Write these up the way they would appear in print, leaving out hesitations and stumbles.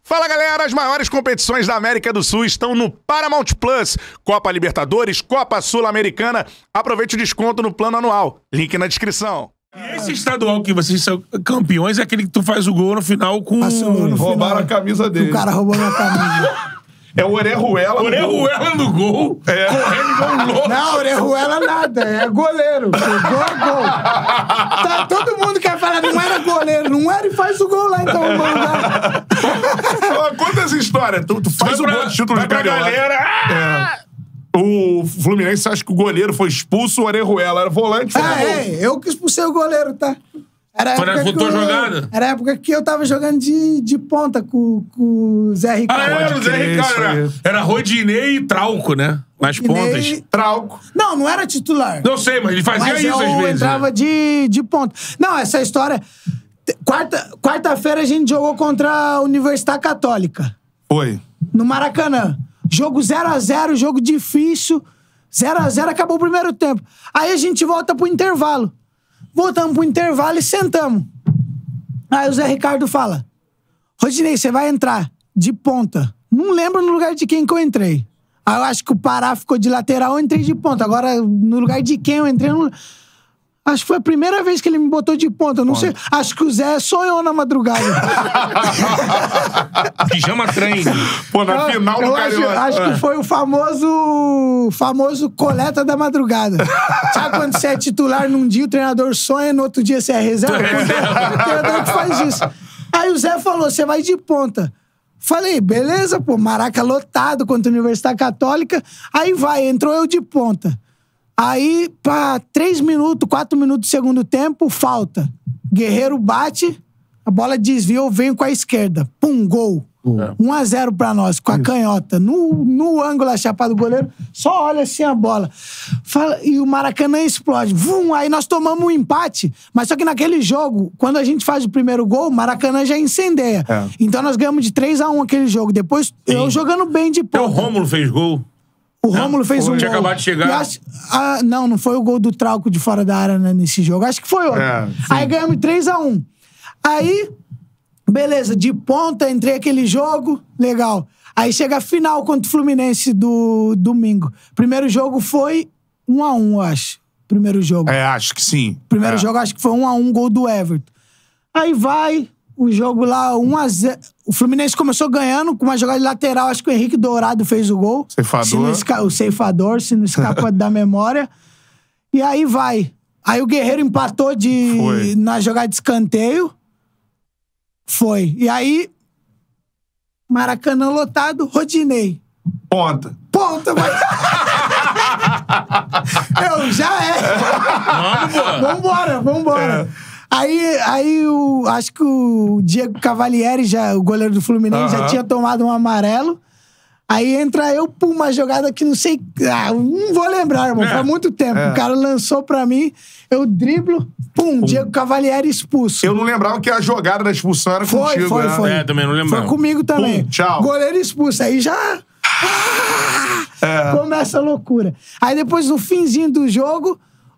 Fala galera, as maiores competições da América do Sul estão no Paramount Plus. Copa Libertadores, Copa Sul-Americana. Aproveite o desconto no plano anual. Link na descrição. E esse estadual que vocês são campeões é aquele que tu faz o gol no final com... Roubaram a camisa dele. O cara roubou minha camisa. É o Orejuela. Orejuela no gol. É. Correndo igual um louco. Não, Orejuela nada. É goleiro. Gol é gol. Tá, todo mundo quer falar, não era goleiro. Não era e faz o gol lá, então. Conta essa história. Tu faz o gol de título de Carioca. Galera. O Fluminense acha que o goleiro foi expulso, o Orejuela era volante. Eu que expulsei o goleiro, tá? Foi na tua jogada? Era a época que eu tava jogando de ponta com o Zé Ricardo. Era o Zé Ricardo. Era Rodinei e Trauco, né? Nas pontas. Trauco. Não era titular. Não sei, mas ele fazia Mas isso às eu vezes. entrava de ponta. Não, essa história... Quarta-feira a gente jogou contra a Universidade Católica. Foi. No Maracanã. Jogo 0x0, jogo difícil. 0x0, acabou o primeiro tempo. Aí a gente volta pro intervalo. Voltamos pro intervalo e sentamos. Aí o Zé Ricardo fala: Rodinei, você vai entrar de ponta. Não lembro no lugar de quem que eu entrei. Aí eu acho que o Pará ficou de lateral, eu entrei de ponta. Agora, no lugar de quem eu entrei... Acho que foi a primeira vez que ele me botou de ponta. Eu não sei. Acho que o Zé sonhou na madrugada. Pijama treino. Pô, na final do Carioca. Acho que foi o famoso coleta da madrugada. Sabe quando você é titular num dia, o treinador sonha, no outro dia você é reserva? O treinador que faz isso. Aí o Zé falou, você vai de ponta. Falei, beleza, pô, Maraca lotado contra a Universidade Católica. Aí entrou eu de ponta. Aí, pra 3 minutos, 4 minutos do segundo tempo, falta. Guerreiro bate, a bola desviou, vem com a esquerda. Pum, gol. 1x0 pra nós, com a canhota. No ângulo achapado do goleiro, só olha assim a bola. E o Maracanã explode. Vum, aí nós tomamos um empate, mas só que naquele jogo, quando a gente faz o primeiro gol, o Maracanã já incendeia. Então nós ganhamos de 3x1 aquele jogo. Depois, eu jogando bem de ponta. O Rômulo fez gol. O Rômulo fez um gol. Tinha acabado de chegar. Não foi o gol do Trauco de fora da área, né, nesse jogo. Acho que foi outro. Aí ganhamos 3x1. Aí, beleza, de ponta, entrei aquele jogo, legal. Aí chega a final contra o Fluminense do domingo. Primeiro jogo foi 1x1, eu acho. Primeiro jogo. Acho que sim. Primeiro jogo, acho que foi 1x1, gol do Everton. Aí vai... O jogo lá, 1x0. O Fluminense começou ganhando com uma jogada de lateral. Acho que o Henrique Dourado fez o gol. O ceifador, se não escapa da memória. E aí vai. Aí o Guerreiro empatou na jogada de escanteio. Foi. E aí, Maracanã lotado, Rodinei. Ponta, vai. Vambora. Aí acho que o Diego Cavalieri, o goleiro do Fluminense, já tinha tomado um amarelo. Aí entra eu, uma jogada que não sei... não vou lembrar, irmão. Faz muito tempo. O cara lançou pra mim, eu driblo, Diego Cavalieri expulso. Eu não lembrava que a jogada da expulsão era contigo. Foi. Também não lembrava. Foi comigo também. Tchau. Goleiro expulso. Aí já... Começa a loucura. Aí depois, no finzinho do jogo,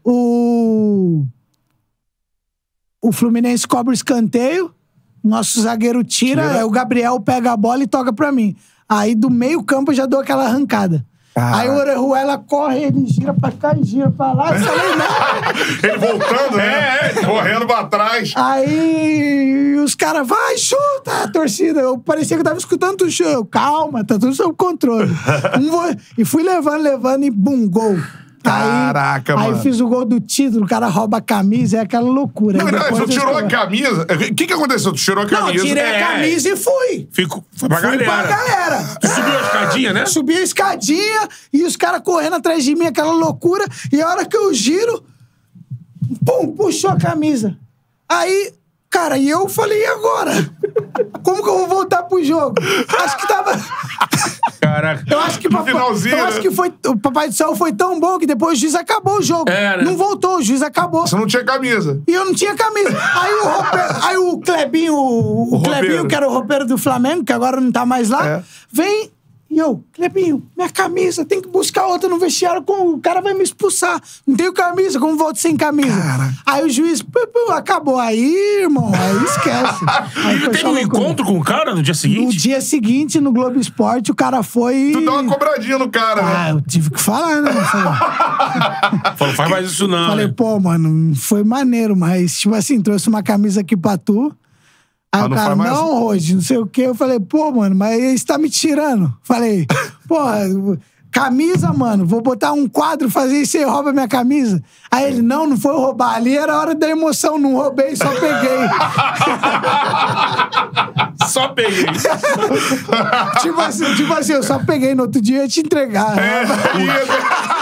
o Fluminense cobra o escanteio, nosso zagueiro tira, o Gabriel pega a bola e toca pra mim. Aí do meio campo eu já dou aquela arrancada. Aí o Orejuela corre, ele gira pra cá e gira pra lá. Eu falei, não. Ele voltando, né? Correndo pra trás. Aí os caras, vai, chuta, a torcida. Eu parecia que eu tava escutando o show. Calma, tá tudo sob controle. E fui levando e bum, gol. Caraca, mano. Aí fiz o gol do título, o cara rouba a camisa, é aquela loucura. Você tirou a camisa? O que aconteceu? Tu tirou a camisa? Não, tirei a camisa e fui. Foi pra galera. Tu subiu a escadinha, né? Subi a escadinha e os caras correndo atrás de mim, aquela loucura. E a hora que eu giro, puxou a camisa. Aí, cara, e eu falei, e agora? Como que eu vou voltar pro jogo? Acho que tava... Caraca. Eu acho que o Papai do Céu foi tão bom que depois o juiz acabou o jogo. Né? Não voltou, o juiz acabou. Você não tinha camisa. E eu não tinha camisa. Aí o Clebinho, que era o roupeiro do Flamengo, que agora não tá mais lá, vem E eu, Clebinho, minha camisa, tem que buscar outra no vestiário, o cara vai me expulsar. Não tenho camisa, como volto sem camisa? Cara. Aí o juiz, acabou. Aí, irmão, aí esquece. Aí E teve um encontro com o cara no dia No seguinte? dia seguinte, no Globo Esporte, o cara foi... Tu dá uma cobradinha no cara, né? eu tive que falar, né? Falou, faz mais isso não. Falei, né? pô, mano, foi maneiro, mas, tipo assim, trouxe uma camisa aqui pra tu. Aí o não cara, faz mais? não, Rodi, não sei o quê. Eu falei, pô, mano, mas você tá me tirando. Falei, porra, camisa, mano, vou botar um quadro, fazer isso e rouba minha camisa. Aí ele, não foi roubar. Ali era a hora da emoção, não roubei, só peguei. Só peguei. tipo assim, eu só peguei, no outro dia eu ia te entregar.